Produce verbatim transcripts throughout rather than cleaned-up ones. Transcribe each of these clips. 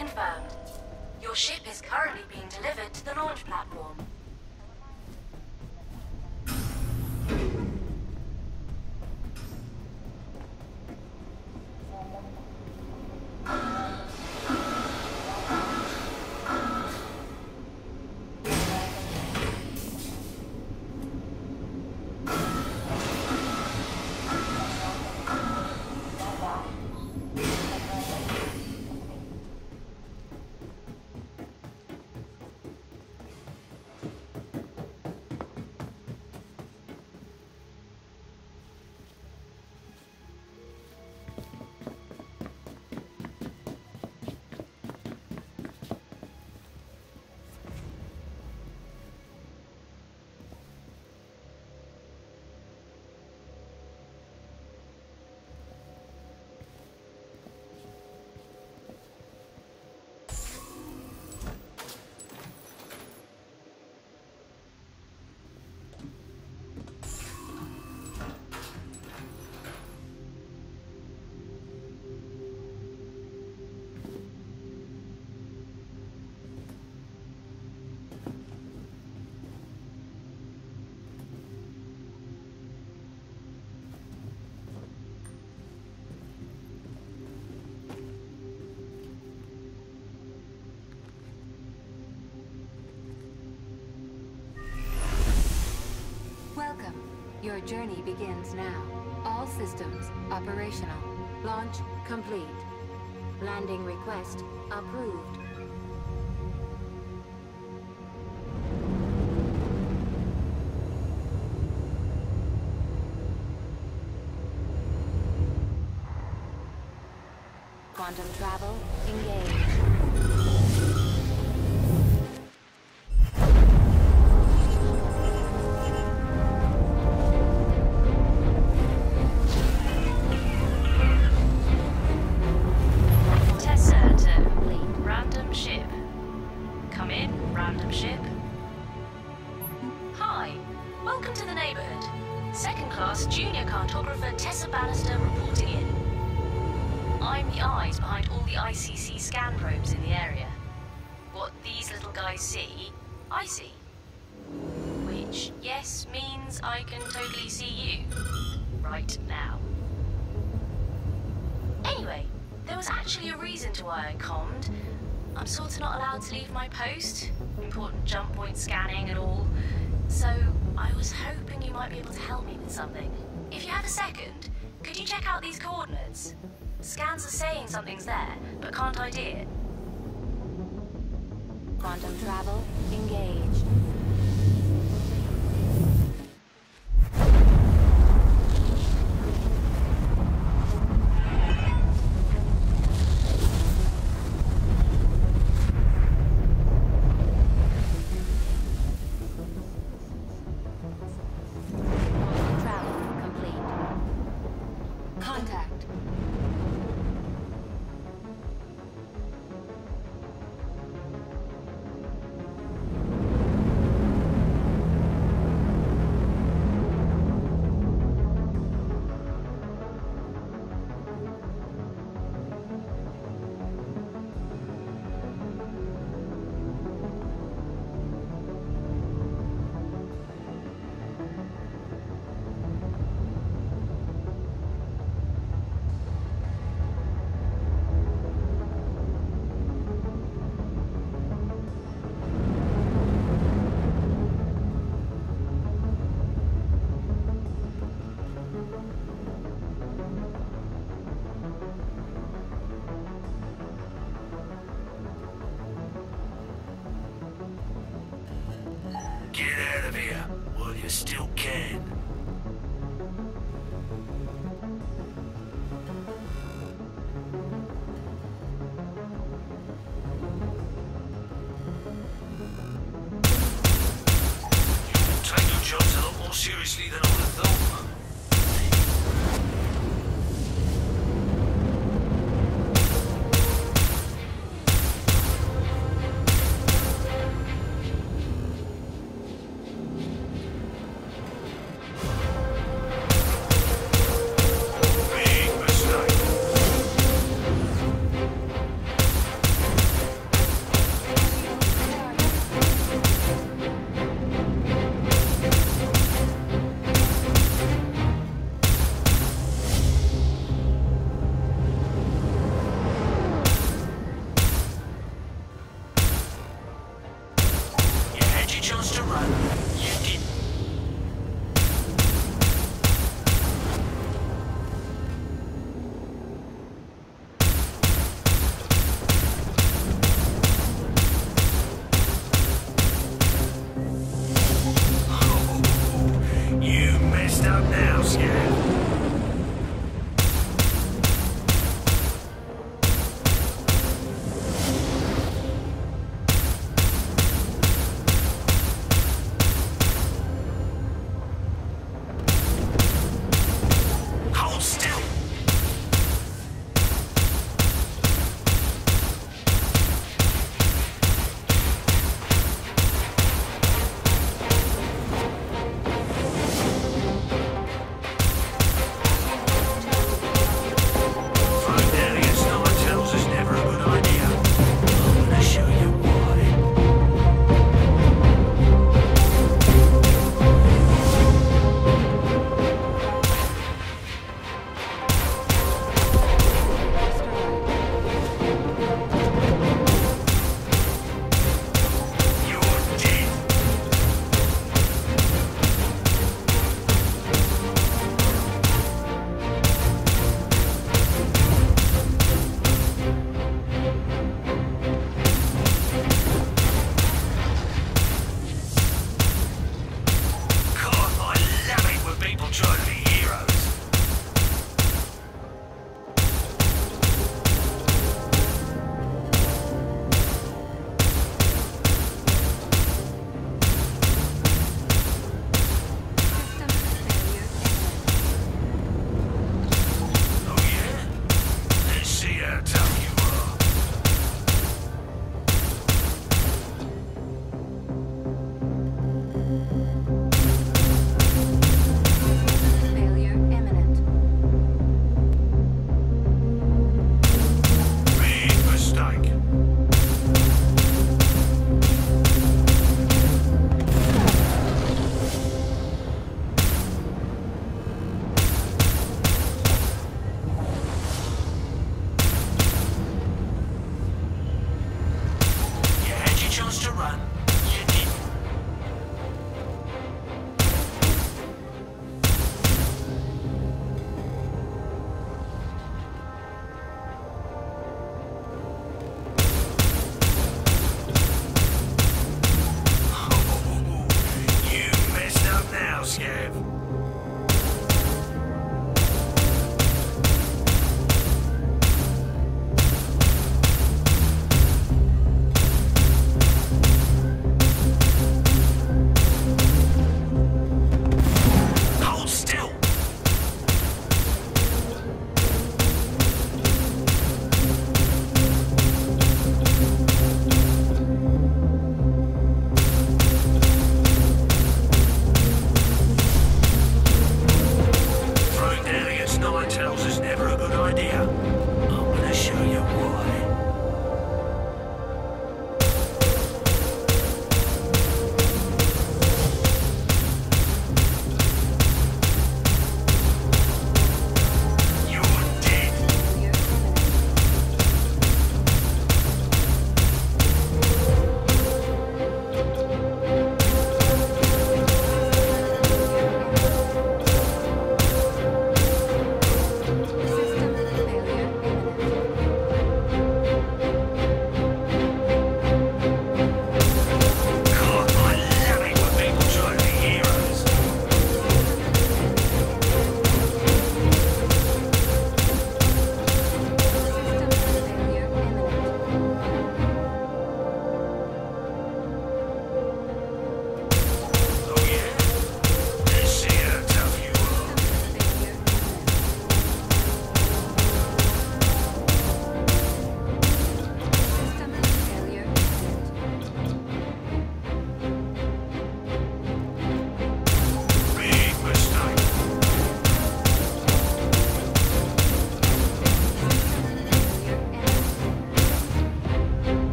confirmed. Your ship is currently being delivered to the launch platform. Your journey begins now. All systems operational. Launch complete. Landing request approved. Quantum travel engaged. I'm sort of not allowed to leave my post. Important jump point scanning and all. So I was hoping you might be able to help me with something. If you have a second, could you check out these coordinates? Scans are saying something's there, but can't I D it? Quantum travel engaged. Still can. You take your jobs a lot more seriously than I would have thought. that. You did. Oh, you messed up now, Scav.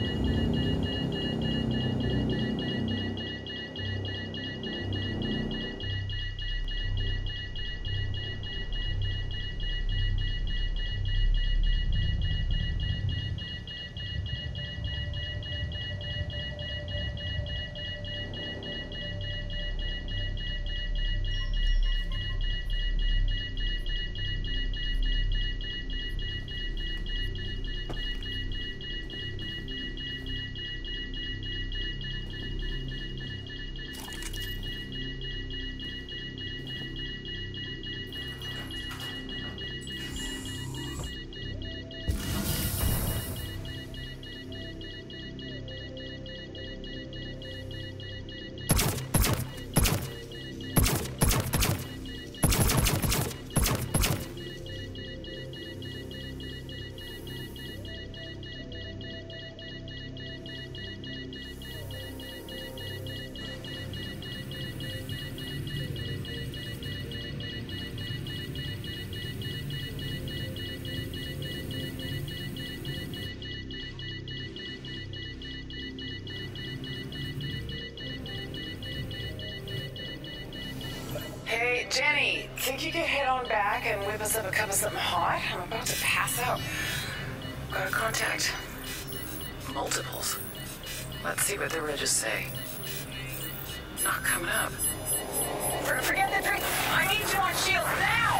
Hey, Jenny, think you could head on back and whip us up a cup of something hot? I'm about to pass out. Got a contact. Multiples. Let's see what the ridges say. Not coming up. For, forget the drink. I need you on shield now!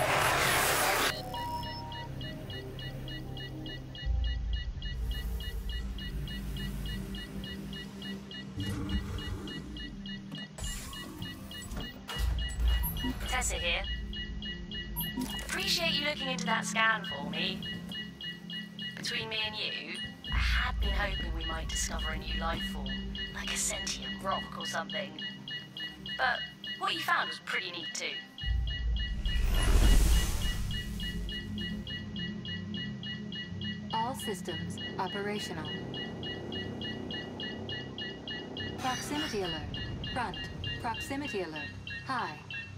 Tessa here. Appreciate you looking into that scan for me. Between me and you, I had been hoping we might discover a new life form, like a sentient rock or something. But what you found was pretty neat too. All systems operational. Proximity alert. Front. Proximity alert. High.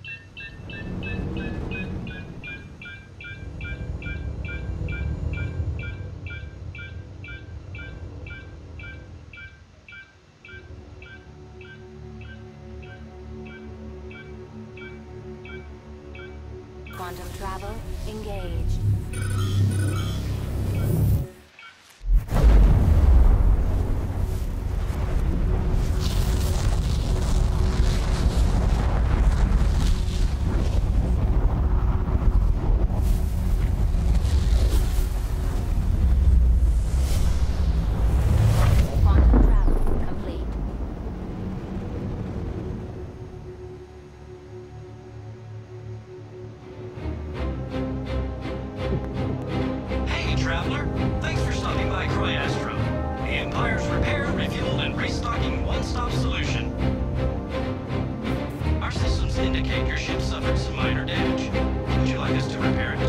Quantum travel engaged. Traveler, thanks for stopping by Croyastro, the Empire's repair, refuel, and restocking one-stop solution. Our systems indicate your ship suffered some minor damage. Would you like us to repair it?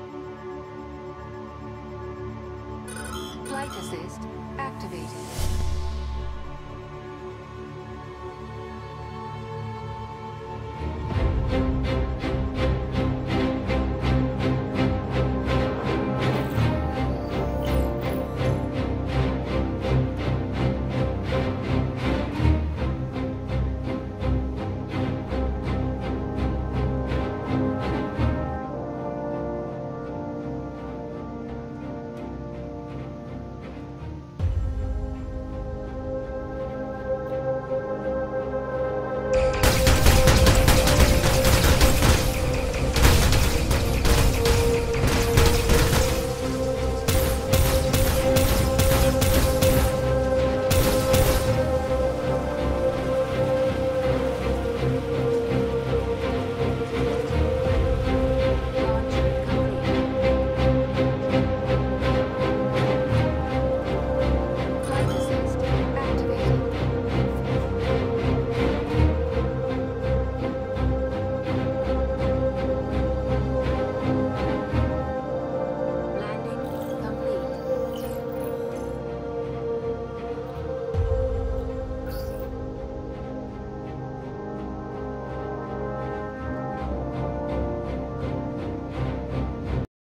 Flight assist activated.